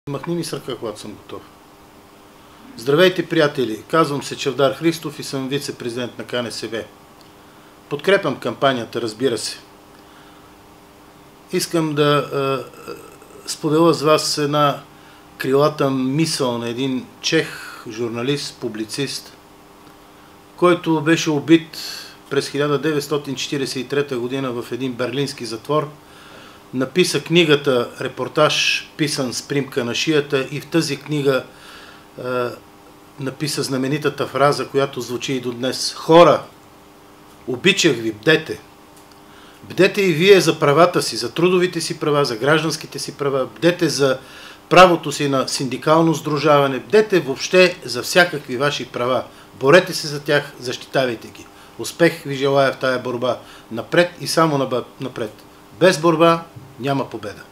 Махни ми с ръка, когато съм готов. Здравейте, приятели! Казвам се Чавдар Христов и съм вице-президент на КНСБ. Подкрепям кампанията, разбира се. Искам да споделя с вас една крилата мисъл на един чех, журналист, публицист, който беше убит през 1943 година в един берлински затвор. Написа книгата репортаж, писан с примка на шията, и в тази книга написа знаменитата фраза, която звучи и до днес: хора, обичах ви, бдете! Бдете и вие за правата си, за трудовите си права, за гражданските си права, бдете за правото си на синдикално сдружаване, бдете въобще за всякакви ваши права. Борете се за тях, защитавайте ги. Успех ви желая в тая борба. Напред и само напред. Без борба няма победа.